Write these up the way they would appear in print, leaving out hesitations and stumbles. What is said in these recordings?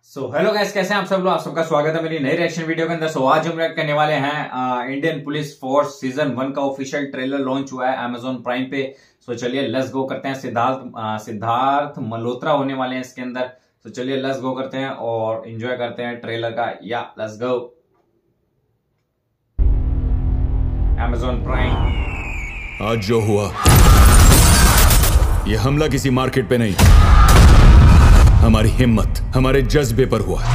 Hello guys, कैसे हैं आप सब लोग। आप सबका स्वागत है मेरी नई रिएक्शन वीडियो के अंदर। आज हम रिएक्ट करने वाले हैं इंडियन पुलिस फोर्स सीजन 1 का ऑफिशियल ट्रेलर लॉन्च हुआ है अमेजोन प्राइम पे। चलिए लेट्स गो करते हैं। सिद्धार्थ मल्होत्रा होने वाले हैं इसके अंदर। चलिए लेट्स गो करते हैं और एंजॉय करते हैं ट्रेलर का। या लेट्स गो। Amazon prime. आज जो हुआ यह हमला किसी मार्केट पे नहीं, हमारी हिम्मत, हमारे जज्बे पर हुआ।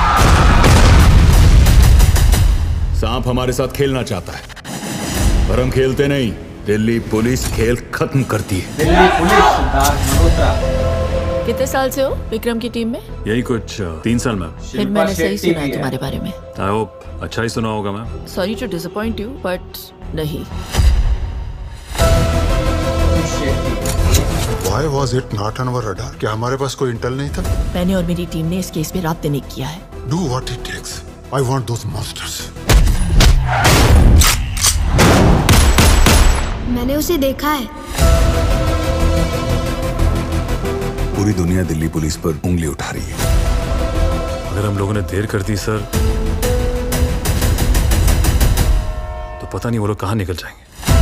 सांप हमारे साथ खेलना चाहता है पर हम खेलते नहीं। दिल्ली पुलिस खेल खत्म करती है। दिल्ली पुलिस। सिद्धार्थ मल्होत्रा। कितने साल से हो विक्रम की टीम में? यही कुछ 3 साल में। फिर मैंने सही सुना है तुम्हारे बारे में। आई होप अच्छा ही सुना होगा ma'am. Sorry to disappoint you but नहीं। Why was it not on our radar? क्या हमारे पास कोई इंटेल नहीं था? मैंने और मेरी टीम ने इस केस पे रात दिन एक किया है। Do what it takes. I want those monsters. मैंने उसे देखा है। पूरी दुनिया दिल्ली पुलिस पर उंगली उठा रही है। अगर हम लोगों ने देर कर दी सर, तो पता नहीं वो लोग कहाँ निकल जाएंगे।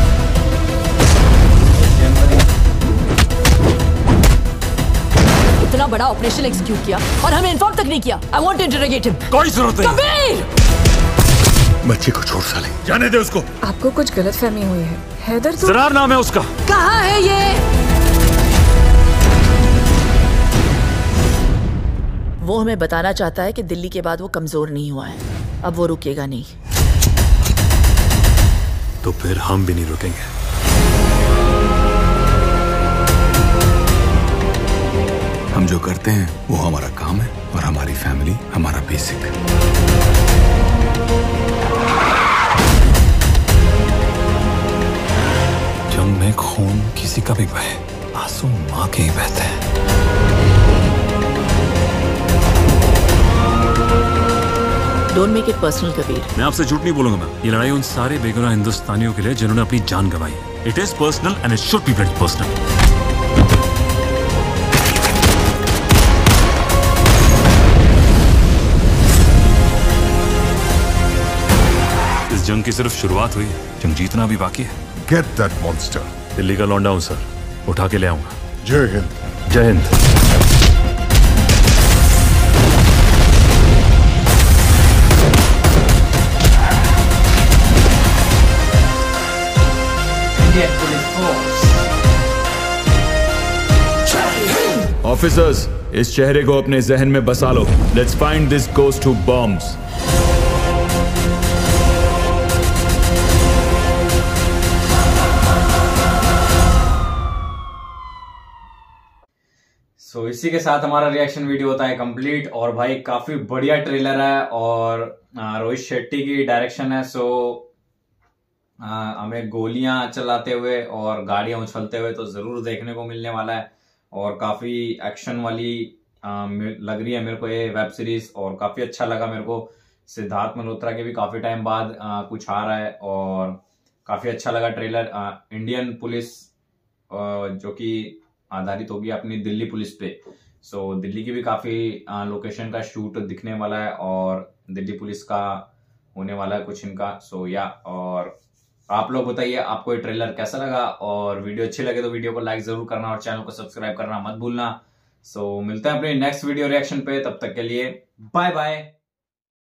इतना बड़ा ऑपरेशन एग्जीक्यूट किया और हमें इन्फॉर्म तक नहीं किया। I want to interrogate him. कोई जरूरत नहीं। कबीर! बच्चे को छोड़ साले। जाने दे उसको। आपको कुछ गलतफहमी हुई है। हैदर तो जरार नाम है उसका। कहाँ है ये? वो हमें बताना चाहता है कि दिल्ली के बाद वो कमजोर नहीं हुआ है। अब वो रुकेगा नहीं। तो फिर हम भी नहीं रुकेंगे। हम जो करते हैं वो हमारा काम है और हमारी फैमिली हमारा बेसिक। जंग में खून किसी का भी बहे, आंसू माँ के ही बहते हैं। Don't make it personal Kabir. मैं आपसे झूठ नहीं बोलूंगा मैम। ये लड़ाई उन सारे बेगुनाह हिंदुस्तानियों के लिए जिन्होंने अपनी जान गंवाई। It is personal and it should be very personal. जंग की सिर्फ शुरुआत हुई है, जंग जीतना भी बाकी है। Get that monster. दिल्ली का लौंडा हूं सर, उठा के ले आऊंगा। जय हिंद। जय हिंद। Indian police force. ऑफिसर्स, इस चेहरे को अपने जहन में बसा लो। Let's find this ghost who bombs. इसी के साथ हमारा रिएक्शन वीडियो होता है कंप्लीट। और भाई काफी बढ़िया ट्रेलर है और रोहित शेट्टी की डायरेक्शन है। हमें गोलियां चलाते हुए और गाड़ियां उछलते हुए तो जरूर देखने को मिलने वाला है। और काफी एक्शन वाली लग रही है मेरे को ये वेब सीरीज। और काफी अच्छा लगा मेरे को। सिद्धार्थ मल्होत्रा के भी काफी टाइम बाद कुछ आ रहा है और काफी अच्छा लगा ट्रेलर। इंडियन पुलिस जो कि आधारित होगी अपनी दिल्ली पुलिस पे। दिल्ली की भी काफी लोकेशन का शूट दिखने वाला है और दिल्ली पुलिस का होने वाला है कुछ इनका। और आप लोग बताइए आपको ये ट्रेलर कैसा लगा। और वीडियो अच्छी लगे तो वीडियो को लाइक जरूर करना और चैनल को सब्सक्राइब करना मत भूलना। मिलते हैं अपने नेक्स्ट वीडियो रिएक्शन पे। तब तक के लिए बाय बाय।